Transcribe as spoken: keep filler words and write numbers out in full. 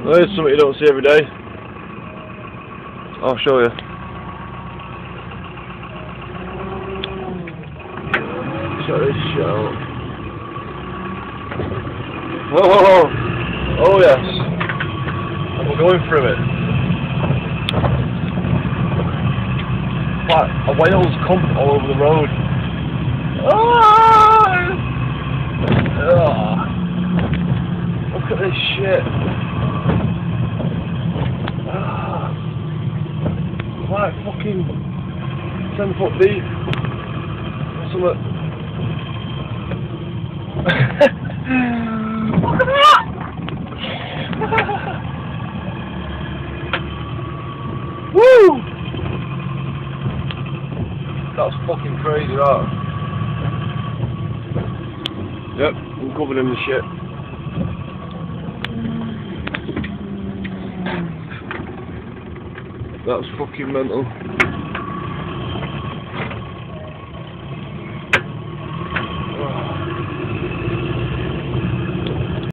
There's something you don't see every day. I'll show you. Check this shit out. Oh, oh yes. We're going through it. Like a whale's come all over the road. Oh! Oh. Look at this shit. Oh. Like fucking ten foot deep. Something. Look at that! Woo! That's fucking crazy, that. Yep, I'm covered in the shit. That's fucking mental.